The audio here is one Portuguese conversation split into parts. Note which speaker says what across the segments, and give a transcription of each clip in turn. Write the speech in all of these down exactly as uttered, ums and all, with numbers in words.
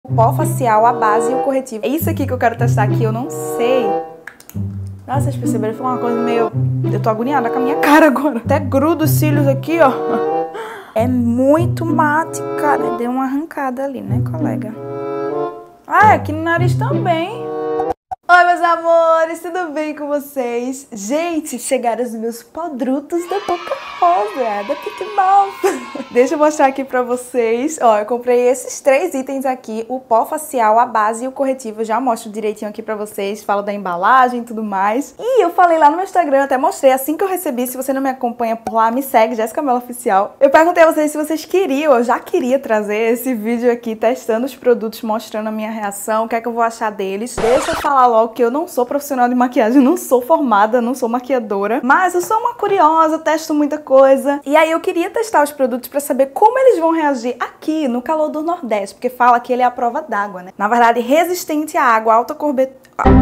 Speaker 1: O pó facial, a base e o corretivo. É isso aqui que eu quero testar aqui, eu não sei. Nossa, vocês perceberam? Foi uma coisa meio... Eu tô agoniada com a minha cara agora. Até gruda os cílios aqui, ó. É muito mate, cara. Deu uma arrancada ali, né, colega? Ah, aqui no nariz também. Oi, meus amores, tudo bem com vocês? Gente, chegaram os meus produtos da Boca Rosa, da Pink Mouth. Deixa eu mostrar aqui pra vocês. Ó, eu comprei esses três itens aqui, o pó facial, a base e o corretivo. Eu já mostro direitinho aqui pra vocês, falo da embalagem e tudo mais. E eu falei lá no meu Instagram, até mostrei assim que eu recebi. Se você não me acompanha por lá, me segue, Jéssica Mello Oficial. Eu perguntei a vocês se vocês queriam, eu já queria trazer esse vídeo aqui, testando os produtos, mostrando a minha reação, o que é que eu vou achar deles. Deixa eu falar logo que eu não sou profissional de maquiagem, não sou formada, não sou maquiadora, mas eu sou uma curiosa, testo muita coisa. E aí eu queria testar os produtos pra saber como eles vão reagir aqui no calor do Nordeste, porque fala que ele é a prova d'água, né? Na verdade, resistente à água, alta cobertura...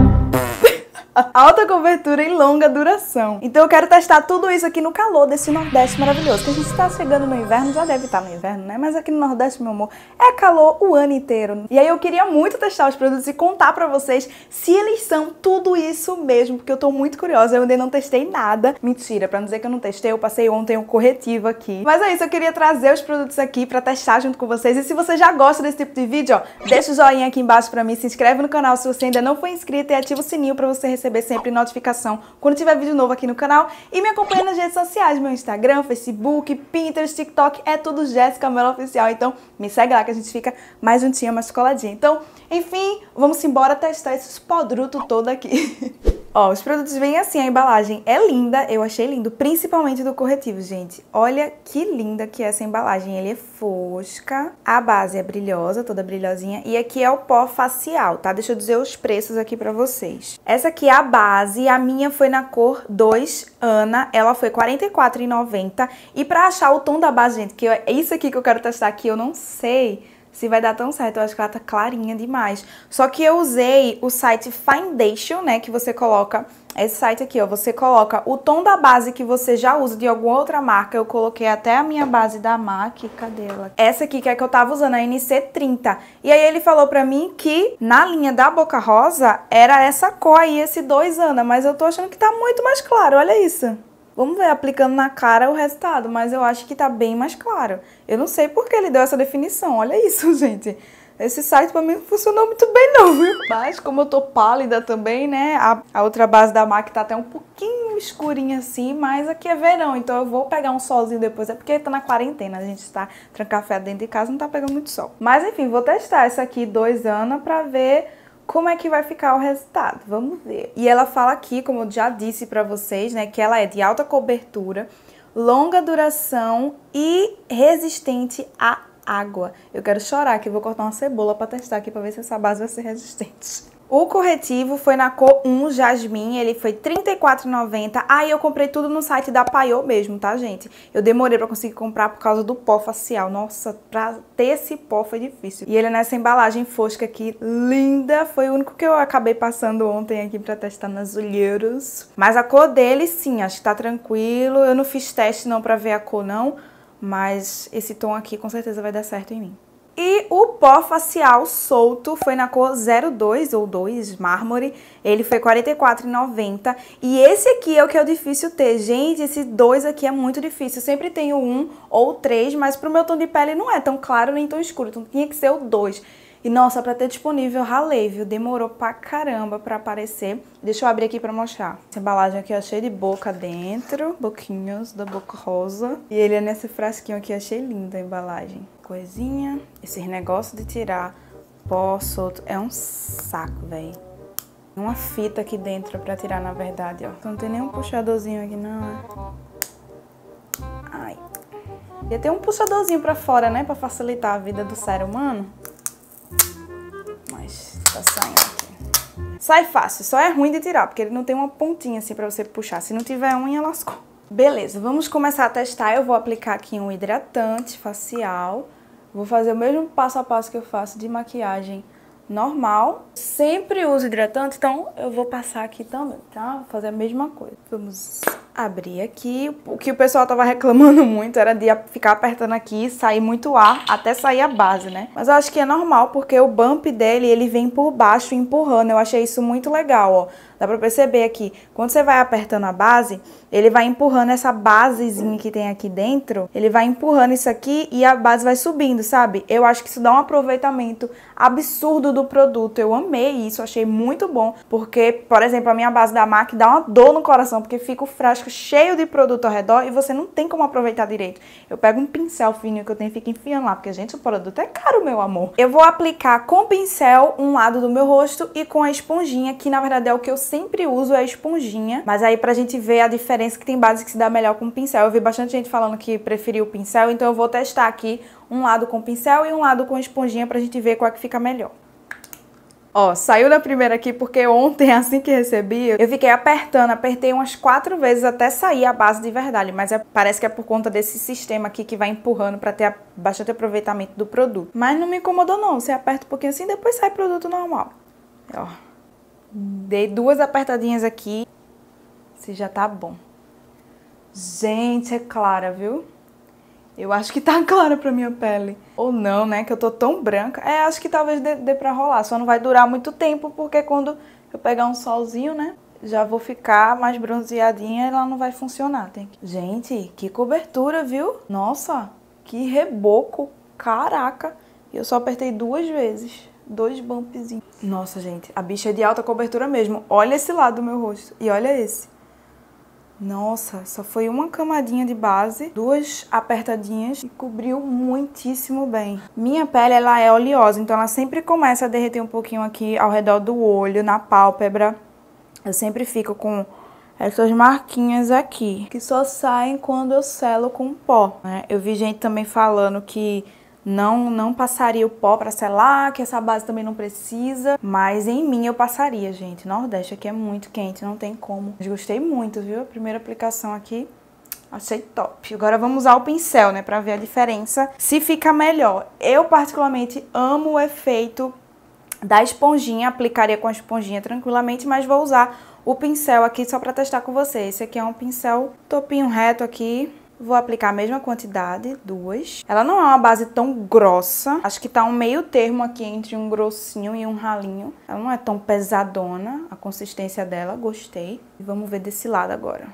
Speaker 1: alta cobertura e longa duração. Então eu quero testar tudo isso aqui no calor desse Nordeste maravilhoso. Que a gente tá chegando no inverno, já deve estar no inverno, né? Mas aqui no Nordeste, meu amor, é calor o ano inteiro. E aí eu queria muito testar os produtos e contar pra vocês se eles são tudo isso mesmo, porque eu tô muito curiosa. Eu ainda não testei nada. Mentira, pra não dizer que eu não testei, eu passei ontem o corretivo aqui. Mas é isso, eu queria trazer os produtos aqui pra testar junto com vocês. E se você já gosta desse tipo de vídeo, ó, deixa o joinha aqui embaixo pra mim, se inscreve no canal se você ainda não for inscrito e ativa o sininho pra você receber receber sempre notificação quando tiver vídeo novo aqui no canal. E me acompanha nas redes sociais, meu Instagram, Facebook, Pinterest, TikTok, é tudo Jéssica Mello Oficial. Então me segue lá que a gente fica mais juntinha, mais coladinha. Então, enfim, vamos embora testar esses produtos todo aqui. Ó, os produtos vêm assim, a embalagem é linda, eu achei lindo, principalmente do corretivo, gente. Olha que linda que é essa embalagem, ele é fosca, a base é brilhosa, toda brilhosinha, e aqui é o pó facial, tá? Deixa eu dizer os preços aqui pra vocês. Essa aqui é a base, a minha foi na cor dois Ana, ela foi quarenta e quatro reais e noventa centavos, e pra achar o tom da base, gente, que é isso aqui que eu quero testar aqui, eu não sei se vai dar tão certo, eu acho que ela tá clarinha demais. Só que eu usei o site Foundation, né, que você coloca, esse site aqui, ó, você coloca o tom da base que você já usa de alguma outra marca. Eu coloquei até a minha base da MAC, cadê ela? Essa aqui que é que eu tava usando, a N C trinta. E aí ele falou pra mim que na linha da Boca Rosa era essa cor aí, esse dois Ana, mas eu tô achando que tá muito mais claro, olha isso. Vamos ver aplicando na cara o resultado, mas eu acho que tá bem mais claro. Eu não sei por que ele deu essa definição, olha isso, gente. Esse site pra mim não funcionou muito bem não, viu? Mas como eu tô pálida também, né, a, a outra base da MAC tá até um pouquinho escurinha assim, mas aqui é verão, então eu vou pegar um solzinho depois. É porque tá na quarentena, a gente tá trancado dentro de casa, não tá pegando muito sol. Mas enfim, vou testar essa aqui, dois Ana, pra ver como é que vai ficar o resultado, vamos ver. E ela fala aqui, como eu já disse pra vocês, né, que ela é de alta cobertura, longa duração e resistente à água. Eu quero chorar que eu vou cortar uma cebola pra testar aqui pra ver se essa base vai ser resistente. O corretivo foi na cor um Jasmim, ele foi trinta e quatro reais e noventa centavos. Ah, e eu comprei tudo no site da Paiô mesmo, tá, gente? Eu demorei pra conseguir comprar por causa do pó facial. Nossa, pra ter esse pó foi difícil. E ele é nessa embalagem fosca aqui, linda. Foi o único que eu acabei passando ontem aqui pra testar nas olheiras. Mas a cor dele, sim, acho que tá tranquilo. Eu não fiz teste não pra ver a cor, não. Mas esse tom aqui com certeza vai dar certo em mim. E o pó facial solto foi na cor zero dois ou dois mármore, ele foi quarenta e quatro reais e noventa centavos. E esse aqui é o que é o difícil ter, gente, esse dois aqui é muito difícil. Eu sempre tenho um ou três, mas pro meu tom de pele não é tão claro nem tão escuro, então tinha que ser o dois. E nossa, pra ter disponível eu ralei, viu? Demorou pra caramba pra aparecer. Deixa eu abrir aqui pra mostrar. Essa embalagem aqui é cheia de boca dentro, boquinhos da Boca Rosa. E ele é nesse frasquinho aqui, achei linda a embalagem. Coisinha, esses negócios de tirar pó solto é um saco, velho. Uma fita aqui dentro pra tirar, na verdade, ó. Então não tem nenhum puxadorzinho aqui, não. Ai. Ia ter um puxadorzinho pra fora, né? Pra facilitar a vida do ser humano. Mas tá saindo aqui. Sai fácil, só é ruim de tirar, porque ele não tem uma pontinha assim pra você puxar. Se não tiver unha, lascou. Beleza, vamos começar a testar. Eu vou aplicar aqui um hidratante facial. Vou fazer o mesmo passo a passo que eu faço de maquiagem normal. Sempre uso hidratante, então eu vou passar aqui também, tá? Vou fazer a mesma coisa. Vamos abrir aqui. O que o pessoal tava reclamando muito era de ficar apertando aqui e sair muito ar até sair a base, né? Mas eu acho que é normal, porque o bump dele, ele vem por baixo empurrando. Eu achei isso muito legal, ó. Dá pra perceber aqui, quando você vai apertando a base, ele vai empurrando essa basezinha que tem aqui dentro, ele vai empurrando isso aqui e a base vai subindo, sabe? Eu acho que isso dá um aproveitamento absurdo do produto. Eu amei isso, achei muito bom, porque, por exemplo, a minha base da MAC dá uma dor no coração, porque fica o frasco cheio de produto ao redor e você não tem como aproveitar direito. Eu pego um pincel fininho que eu tenho e fico enfiando lá, porque, gente, o produto é caro, meu amor. Eu vou aplicar com o pincel um lado do meu rosto e com a esponjinha, que na verdade é o que eu sempre uso, é a esponjinha. Mas aí pra gente ver a diferença, que tem base que se dá melhor com o pincel. Eu vi bastante gente falando que preferiu o pincel, então eu vou testar aqui um lado com pincel e um lado com esponjinha pra gente ver qual é que fica melhor. Ó, saiu da primeira aqui porque ontem, assim que recebi, eu fiquei apertando, apertei umas quatro vezes até sair a base de verdade. Mas é, parece que é por conta desse sistema aqui que vai empurrando pra ter a, bastante aproveitamento do produto. Mas não me incomodou não, você aperta um pouquinho assim e depois sai produto normal. Ó, dei duas apertadinhas aqui, se já tá bom. Gente, é clara, viu? Eu acho que tá clara pra minha pele. Ou não, né? Que eu tô tão branca. É, acho que talvez dê, dê pra rolar. Só não vai durar muito tempo, porque quando eu pegar um solzinho, né? Já vou ficar mais bronzeadinha e ela não vai funcionar. Tem que... Gente, que cobertura, viu? Nossa, que reboco. Caraca. E eu só apertei duas vezes. Dois bumpzinhos. Nossa, gente, a bicha é de alta cobertura mesmo. Olha esse lado do meu rosto. E olha esse. Nossa, só foi uma camadinha de base, duas apertadinhas e cobriu muitíssimo bem. Minha pele, ela é oleosa, então ela sempre começa a derreter um pouquinho aqui ao redor do olho, na pálpebra. Eu sempre fico com essas marquinhas aqui, que só saem quando eu selo com pó, né? Eu vi gente também falando que Não, não passaria o pó pra selar, que essa base também não precisa. Mas em mim eu passaria, gente. Nordeste aqui é muito quente, não tem como. Mas gostei muito, viu? A primeira aplicação aqui, achei top. Agora vamos usar o pincel, né? Pra ver a diferença, se fica melhor. Eu particularmente amo o efeito da esponjinha. Aplicaria com a esponjinha tranquilamente, mas vou usar o pincel aqui só pra testar com vocês. Esse aqui é um pincel topinho reto aqui. Vou aplicar a mesma quantidade, duas. Ela não é uma base tão grossa. Acho que tá um meio termo aqui entre um grossinho e um ralinho. Ela não é tão pesadona, a consistência dela, gostei. E vamos ver desse lado agora.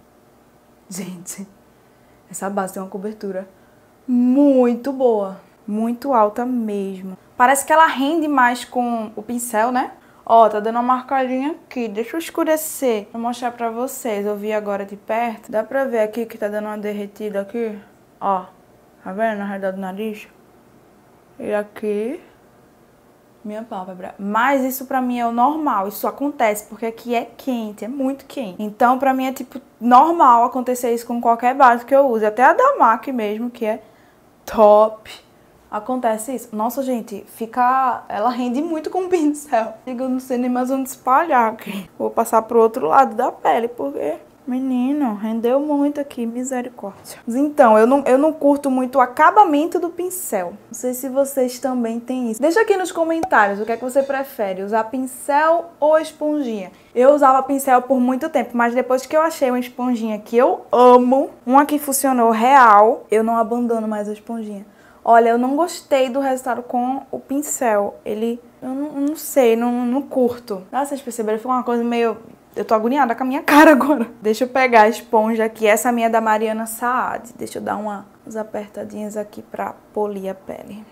Speaker 1: Gente, essa base tem uma cobertura muito boa. Muito alta mesmo. Parece que ela rende mais com o pincel, né? Ó, tá dando uma marcadinha aqui. Deixa eu escurecer pra mostrar pra vocês. Eu vi agora de perto. Dá pra ver aqui que tá dando uma derretida aqui? Ó, tá vendo? Na redor do nariz. E aqui, minha pálpebra. Mas isso pra mim é o normal. Isso acontece porque aqui é quente, é muito quente. Então pra mim é tipo normal acontecer isso com qualquer base que eu use. Até a da MAC mesmo, que é top. Acontece isso. Nossa, gente, fica... Ela rende muito com o pincel. Eu não sei nem mais onde espalhar aqui. Vou passar pro outro lado da pele, porque... Menino, rendeu muito aqui, misericórdia. Então, eu não, eu não curto muito o acabamento do pincel. Não sei se vocês também têm isso. Deixa aqui nos comentários o que é que você prefere, usar pincel ou esponjinha. Eu usava pincel por muito tempo, mas depois que eu achei uma esponjinha que eu amo, uma que funcionou real, eu não abandono mais a esponjinha. Olha, eu não gostei do resultado com o pincel. Ele, eu não, não sei, não, não curto. Ah, vocês perceberam? Ficou uma coisa meio... Eu tô agoniada com a minha cara agora. Deixa eu pegar a esponja aqui. Essa minha é da Mariana Saad. Deixa eu dar uma, umas apertadinhas aqui pra polir a pele.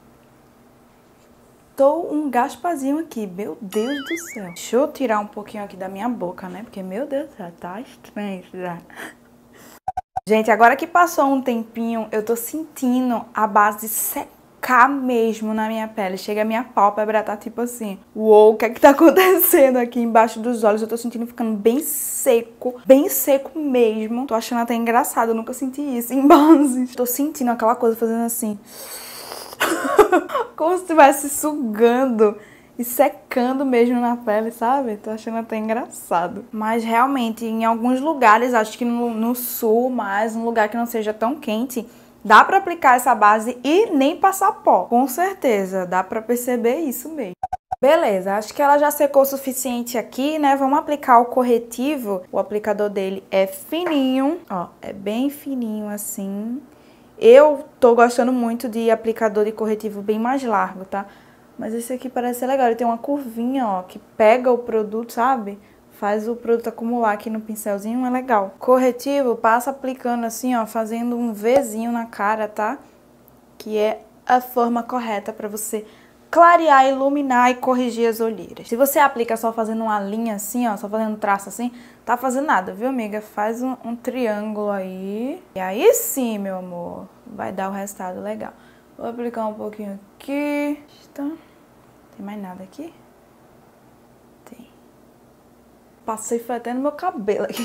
Speaker 1: Tô um gaspazinho aqui. Meu Deus do céu. Deixa eu tirar um pouquinho aqui da minha boca, né? Porque, meu Deus do céu, tá estranho já. Gente, agora que passou um tempinho, eu tô sentindo a base secar mesmo na minha pele. Chega a minha pálpebra, tá tipo assim, uou, o que é que tá acontecendo aqui embaixo dos olhos? Eu tô sentindo ficando bem seco, bem seco mesmo. Tô achando até engraçado, eu nunca senti isso em bases. Tô sentindo aquela coisa fazendo assim. Como se estivesse sugando e secando mesmo na pele, sabe? Tô achando até engraçado. Mas realmente, em alguns lugares, acho que no, no sul, mais um lugar que não seja tão quente, dá pra aplicar essa base e nem passar pó. Com certeza, dá pra perceber isso mesmo. Beleza, acho que ela já secou o suficiente aqui, né? Vamos aplicar o corretivo. O aplicador dele é fininho, ó, é bem fininho assim. Eu tô gostando muito de aplicador de corretivo bem mais largo, tá? Mas esse aqui parece ser legal, ele tem uma curvinha, ó, que pega o produto, sabe? Faz o produto acumular aqui no pincelzinho, é legal. Corretivo, passa aplicando assim, ó, fazendo um Vzinho na cara, tá? Que é a forma correta pra você clarear, iluminar e corrigir as olheiras. Se você aplica só fazendo uma linha assim, ó, só fazendo traço assim, tá fazendo nada, viu, amiga? Faz um, um triângulo aí. E aí sim, meu amor, vai dar o resultado legal. Vou aplicar um pouquinho aqui. Tem mais nada aqui? Tem. Passei foi até no meu cabelo aqui.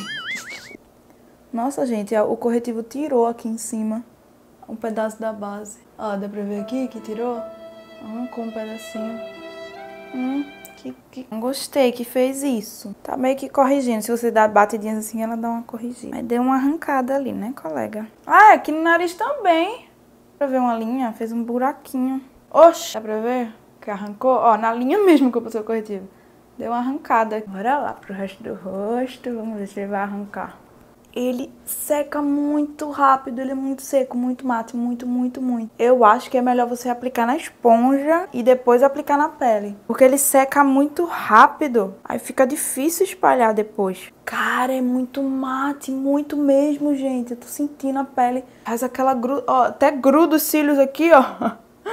Speaker 1: Nossa, gente, o corretivo tirou aqui em cima um pedaço da base. Ó, dá pra ver aqui que tirou? Arrancou um pedacinho. Hum, que, que... Não gostei que fez isso. Tá meio que corrigindo. Se você dá batidinhas assim, ela dá uma corrigida. Mas deu uma arrancada ali, né, colega? Ah, aqui no nariz também. Pra ver uma linha, fez um buraquinho. Oxi, dá pra ver que arrancou? Ó, na linha mesmo que eu passei o corretivo. Deu uma arrancada. Bora lá pro resto do rosto. Vamos ver se ele vai arrancar. Ele seca muito rápido, ele é muito seco, muito mate, muito, muito, muito. Eu acho que é melhor você aplicar na esponja e depois aplicar na pele. Porque ele seca muito rápido, aí fica difícil espalhar depois. Cara, é muito mate, muito mesmo, gente. Eu tô sentindo a pele, faz aquela gruda, ó, até gruda os cílios aqui, ó.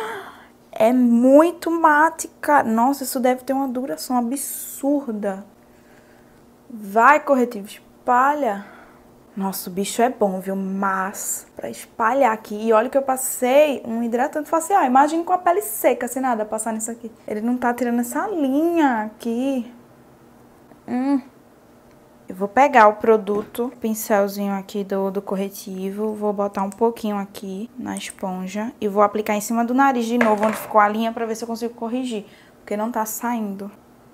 Speaker 1: É muito mate, cara. Nossa, isso deve ter uma duração absurda. Vai, corretivo, espalha. Nossa, o bicho é bom, viu? Mas pra espalhar aqui. E olha que eu passei um hidratante facial. Imagina com a pele seca, sem nada, passar nisso aqui. Ele não tá tirando essa linha aqui. Hum. Eu vou pegar o produto, pincelzinho aqui do, do corretivo. Vou botar um pouquinho aqui na esponja. E vou aplicar em cima do nariz de novo, onde ficou a linha, pra ver se eu consigo corrigir. Porque não tá saindo.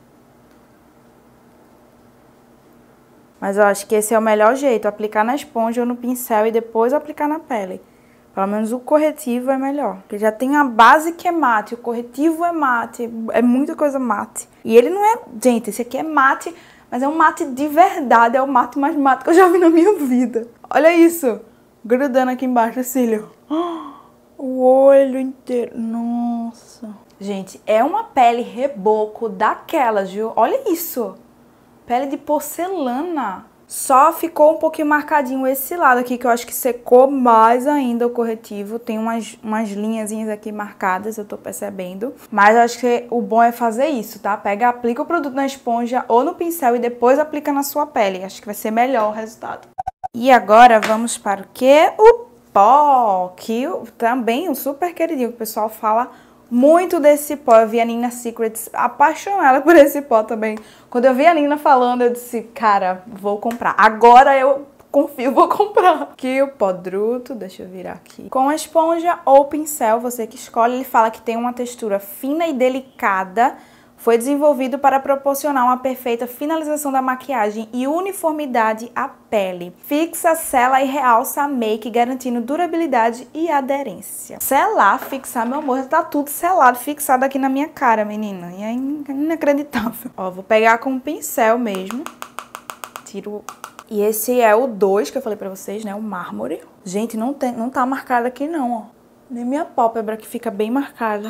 Speaker 1: Mas eu acho que esse é o melhor jeito, aplicar na esponja ou no pincel e depois aplicar na pele. Pelo menos o corretivo é melhor. Porque já tem a base que é mate, o corretivo é mate, é muita coisa mate. E ele não é... Gente, esse aqui é mate, mas é um mate de verdade, é o mate mais mate que eu já vi na minha vida. Olha isso, grudando aqui embaixo o cílio. O olho inteiro, nossa. Gente, é uma pele reboco daquelas, viu? Olha isso. Pele de porcelana. Só ficou um pouquinho marcadinho esse lado aqui, que eu acho que secou mais ainda o corretivo. Tem umas, umas linhazinhas aqui marcadas, eu tô percebendo. Mas eu acho que o bom é fazer isso, tá? Pega, aplica o produto na esponja ou no pincel e depois aplica na sua pele. Acho que vai ser melhor o resultado. E agora vamos para o quê? O pó, que também um super queridinho, que o pessoal fala muito desse pó. Eu vi a Nina Secrets apaixonada por esse pó também. Quando eu vi a Nina falando, eu disse, cara, vou comprar. Agora eu confio, vou comprar. Aqui o pó Druto, deixa eu virar aqui. Com a esponja ou pincel, você que escolhe. Ele fala que tem uma textura fina e delicada. Foi desenvolvido para proporcionar uma perfeita finalização da maquiagem e uniformidade à pele. Fixa, sela e realça a make, garantindo durabilidade e aderência. Selar, fixar, meu amor, tá tudo selado, fixado aqui na minha cara, menina. E é inacreditável. Ó, vou pegar com um pincel mesmo. Tiro... E esse é o dois que eu falei pra vocês, né? O mármore. Gente, não, tem, não tá marcado aqui não, ó. Nem minha pálpebra que fica bem marcada.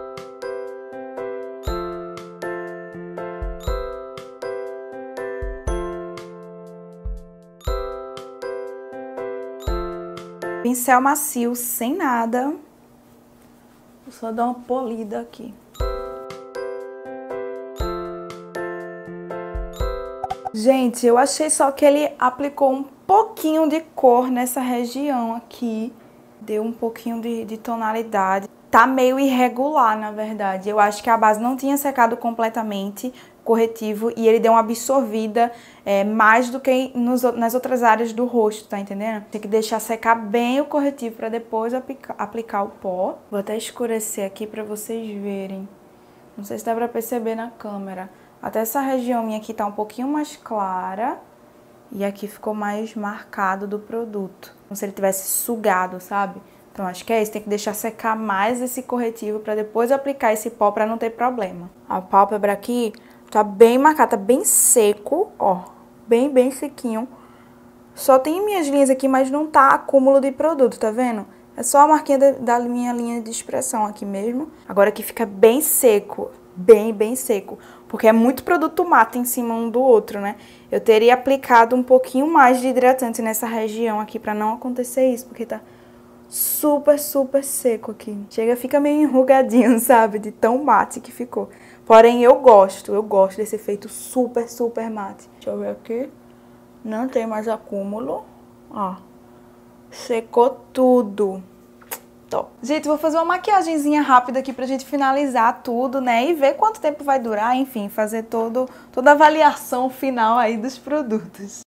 Speaker 1: Pincel macio, sem nada. Vou só dar uma polida aqui. Gente, eu achei só que ele aplicou um pouquinho de cor nessa região aqui. Deu um pouquinho de, de tonalidade. Tá meio irregular, na verdade. Eu acho que a base não tinha secado completamente corretivo e ele deu uma absorvida é, mais do que nos, nas outras áreas do rosto, tá entendendo? Tem que deixar secar bem o corretivo para depois aplicar, aplicar o pó. Vou até escurecer aqui para vocês verem. Não sei se dá pra perceber na câmera. Até essa região minha aqui tá um pouquinho mais clara e aqui ficou mais marcado do produto. Como se ele tivesse sugado, sabe? Então acho que é isso, tem que deixar secar mais esse corretivo pra depois aplicar esse pó pra não ter problema. A pálpebra aqui tá bem marcada, tá bem seco, ó, bem, bem sequinho. Só tem minhas linhas aqui, mas não tá acúmulo de produto, tá vendo? É só a marquinha da, da minha linha de expressão aqui mesmo. Agora aqui fica bem seco, bem, bem seco, porque é muito produto mate em cima um do outro, né? Eu teria aplicado um pouquinho mais de hidratante nessa região aqui pra não acontecer isso, porque tá super, super seco aqui. Chega, fica meio enrugadinho, sabe? De tão mate que ficou. Porém, eu gosto, eu gosto desse efeito super, super mate. Deixa eu ver aqui. Não tem mais acúmulo. Ó. Secou tudo. Top. Gente, vou fazer uma maquiagenzinha rápida aqui pra gente finalizar tudo, né? E ver quanto tempo vai durar, enfim, fazer todo, toda a avaliação final aí dos produtos.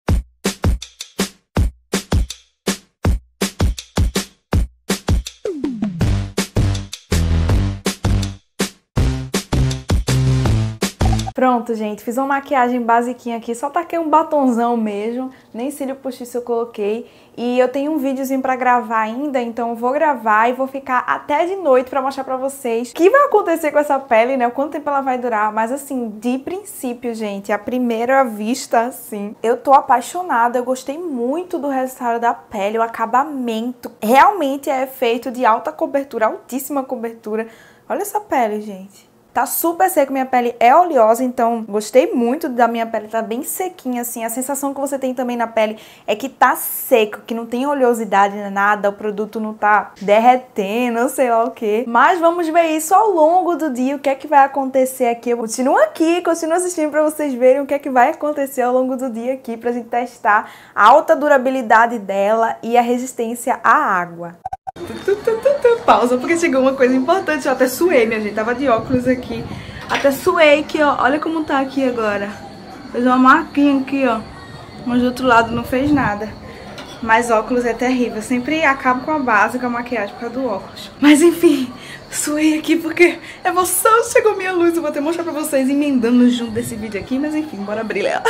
Speaker 1: Pronto, gente, fiz uma maquiagem basiquinha aqui, só taquei um batonzão mesmo, nem cílio postiço eu coloquei. E eu tenho um videozinho pra gravar ainda, então eu vou gravar e vou ficar até de noite pra mostrar pra vocês o que vai acontecer com essa pele, né, o quanto tempo ela vai durar. Mas assim, de princípio, gente, à primeira vista, assim, eu tô apaixonada, eu gostei muito do resultado da pele, o acabamento realmente é feito de alta cobertura, altíssima cobertura. Olha essa pele, gente. Tá super seco, minha pele é oleosa, então gostei muito da minha pele, tá bem sequinha, assim. A sensação que você tem também na pele é que tá seco, que não tem oleosidade, nada, o produto não tá derretendo, sei lá o que. Mas vamos ver isso ao longo do dia, o que é que vai acontecer aqui. Eu continuo aqui, continuo assistindo pra vocês verem o que é que vai acontecer ao longo do dia aqui, pra gente testar a alta durabilidade dela e a resistência à água. Pausa, porque chegou uma coisa importante. Eu até suei, minha gente, tava de óculos aqui. Até suei aqui, ó, olha como tá aqui agora. Fez uma marquinha aqui, ó. Mas do outro lado não fez nada. Mas óculos é terrível, eu sempre acabo com a base, com a maquiagem por causa do óculos. Mas enfim, suei aqui porque emoção, chegou minha luz. Eu vou até mostrar pra vocês emendando junto desse vídeo aqui. Mas enfim, bora abrir ela.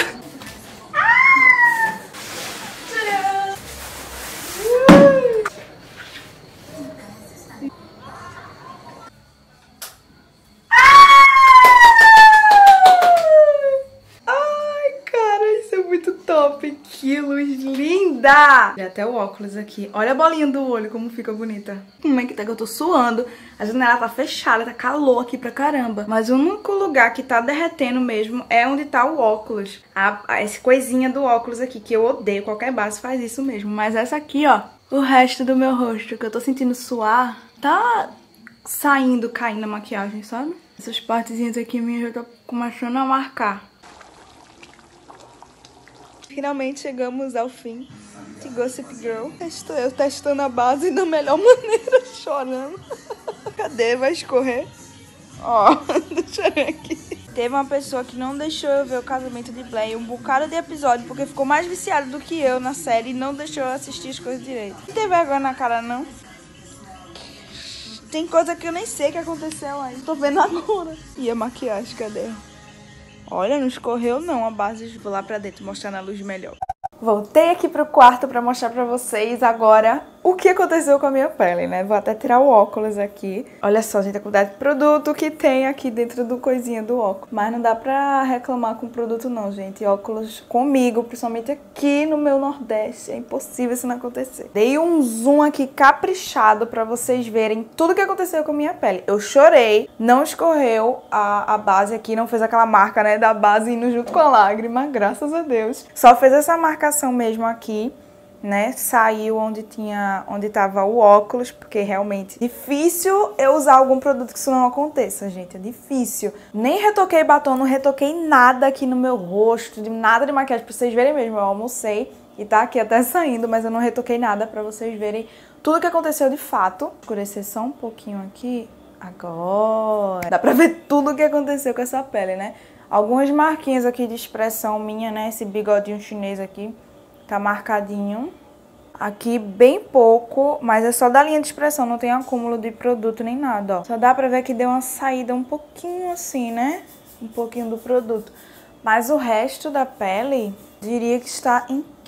Speaker 1: Que luz linda! E até o óculos aqui. Olha a bolinha do olho, como fica bonita. Como é que tá que eu tô suando? A janela tá fechada, tá calor aqui pra caramba. Mas o único lugar que tá derretendo mesmo é onde tá o óculos. A, a, essa coisinha do óculos aqui, que eu odeio. Qualquer base faz isso mesmo. Mas essa aqui, ó, o resto do meu rosto, que eu tô sentindo suar, tá saindo, caindo a maquiagem, sabe? Essas partezinhas aqui minhas já tá começando a marcar. Finalmente chegamos ao fim de Gossip Girl. Estou eu testando a base da melhor maneira, chorando. Cadê? Vai escorrer? Ó, deixa eu ver aqui. Teve uma pessoa que não deixou eu ver o casamento de Blair um bocado de episódio, porque ficou mais viciado do que eu na série e não deixou eu assistir as coisas direito. Não tem vergonha na cara, não? Tem coisa que eu nem sei que aconteceu aí. Tô vendo agora. E a maquiagem, cadê? Olha, não escorreu não a base. Vou lá pra dentro mostrar na luz melhor. Voltei aqui pro quarto pra mostrar pra vocês agora o que aconteceu com a minha pele, né? Vou até tirar o óculos aqui. Olha só, gente, a quantidade de produto que tem aqui dentro do coisinha do óculos. Mas não dá pra reclamar com o produto não, gente. Óculos comigo, principalmente aqui no meu Nordeste. É impossível isso não acontecer. Dei um zoom aqui caprichado pra vocês verem tudo que aconteceu com a minha pele. Eu chorei, não escorreu a, a base aqui, não fez aquela marca, né, da base indo junto com a lágrima, graças a Deus. Só fez essa marcação mesmo aqui, né, saiu onde tinha, onde tava o óculos, porque realmente é difícil eu usar algum produto que isso não aconteça, gente, é difícil. Nem retoquei batom, não retoquei nada aqui no meu rosto, de nada de maquiagem, pra vocês verem mesmo, eu almocei e tá aqui até saindo, mas eu não retoquei nada pra vocês verem tudo que aconteceu de fato. Escurecer só um pouquinho aqui, agora, dá pra ver tudo o que aconteceu com essa pele, né. Algumas marquinhas aqui de expressão minha, né, esse bigodinho chinês aqui, tá marcadinho. Aqui bem pouco, mas é só da linha de expressão, não tem acúmulo de produto nem nada, ó. Só dá pra ver que deu uma saída um pouquinho assim, né? Um pouquinho do produto. Mas o resto da pele, diria que está intacto.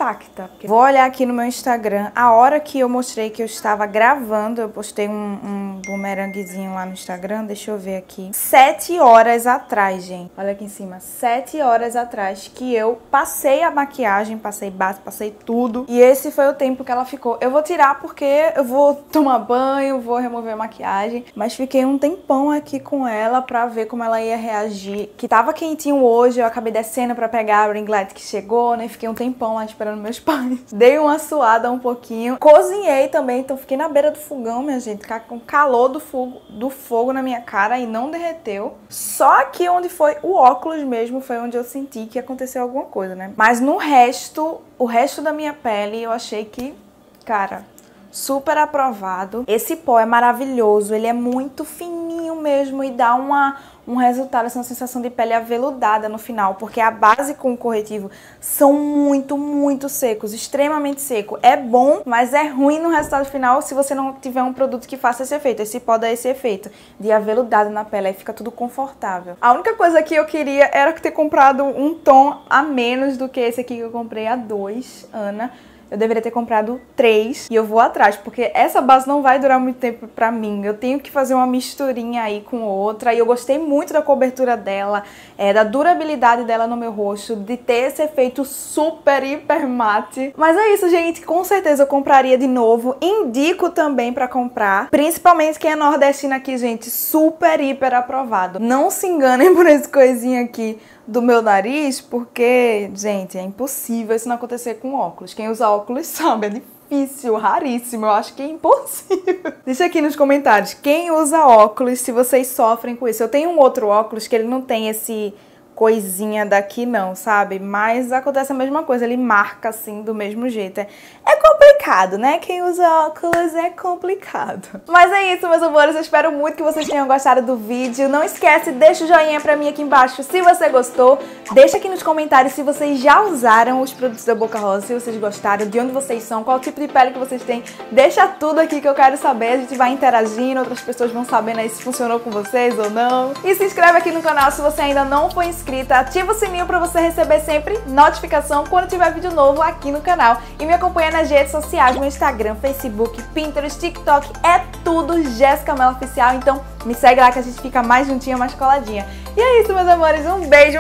Speaker 1: intacta. Vou olhar aqui no meu Instagram, a hora que eu mostrei que eu estava gravando, eu postei um, um bumeranguezinho lá no Instagram, deixa eu ver aqui. Sete horas atrás, gente. Olha aqui em cima, sete horas atrás que eu passei a maquiagem, passei base, passei tudo. E esse foi o tempo que ela ficou. Eu vou tirar porque eu vou tomar banho, vou remover a maquiagem. Mas fiquei um tempão aqui com ela pra ver como ela ia reagir. Que tava quentinho hoje, eu acabei descendo pra pegar a ring light que chegou, né? Fiquei um tempão lá esperando meus pais. Dei uma suada um pouquinho. Cozinhei também, então fiquei na beira do fogão, minha gente. Com calor do fogo, do fogo na minha cara e não derreteu. Só aqui onde foi o óculos mesmo, foi onde eu senti que aconteceu alguma coisa, né? Mas no resto, o resto da minha pele, eu achei que, cara, super aprovado. Esse pó é maravilhoso, ele é muito fininho mesmo e dá uma, um resultado, essa sensação de pele aveludada no final, porque a base com o corretivo são muito, muito secos, extremamente seco. É bom, mas é ruim no resultado final se você não tiver um produto que faça esse efeito. Esse pó dá esse efeito de aveludado na pele, aí fica tudo confortável. A única coisa que eu queria era ter comprado um tom a menos do que esse aqui que eu comprei a dois, Ana. Eu deveria ter comprado três e eu vou atrás, porque essa base não vai durar muito tempo pra mim. Eu tenho que fazer uma misturinha aí com outra e eu gostei muito da cobertura dela, é, da durabilidade dela no meu rosto, de ter esse efeito super, hiper mate. Mas é isso, gente. Com certeza eu compraria de novo. Indico também pra comprar, principalmente quem é nordestina aqui, gente, super, hiper aprovado. Não se enganem por esse coisinha aqui do meu nariz, porque, gente, é impossível isso não acontecer com óculos. Quem usa óculos sabe, é difícil, raríssimo, eu acho que é impossível. Deixa aqui nos comentários quem usa óculos, se vocês sofrem com isso. Eu tenho um outro óculos que ele não tem esse coisinha daqui não, sabe? Mas acontece a mesma coisa, ele marca assim do mesmo jeito. É, é complicado, né? Quem usa óculos é complicado. Mas é isso, meus amores, eu espero muito que vocês tenham gostado do vídeo. Não esquece, deixa o joinha pra mim aqui embaixo se você gostou. Deixa aqui nos comentários se vocês já usaram os produtos da Boca Rosa, se vocês gostaram, de onde vocês são, qual tipo de pele que vocês têm. Deixa tudo aqui que eu quero saber, a gente vai interagindo, outras pessoas vão sabendo aí se funcionou com vocês ou não. E se inscreve aqui no canal se você ainda não for inscrito. Ativa o sininho para você receber sempre notificação quando tiver vídeo novo aqui no canal. E me acompanha nas redes sociais, no Instagram, Facebook, Pinterest, TikTok, é tudo Jéssica Mello Oficial. Então me segue lá que a gente fica mais juntinha, mais coladinha. E é isso, meus amores, um beijo,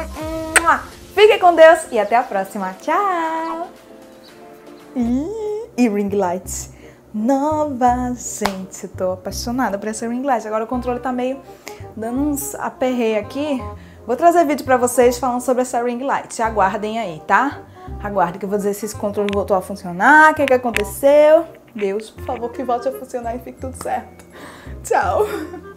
Speaker 1: fiquem com Deus e até a próxima. Tchau! E ring lights nova, gente, tô apaixonada por essa ring light. Agora o controle tá meio dando uns aperreio aqui. Vou trazer vídeo pra vocês falando sobre essa ring light. Aguardem aí, tá? Aguardem que eu vou dizer se esse controle voltou a funcionar, o que que aconteceu. Deus, por favor, que volte a funcionar e fique tudo certo. Tchau!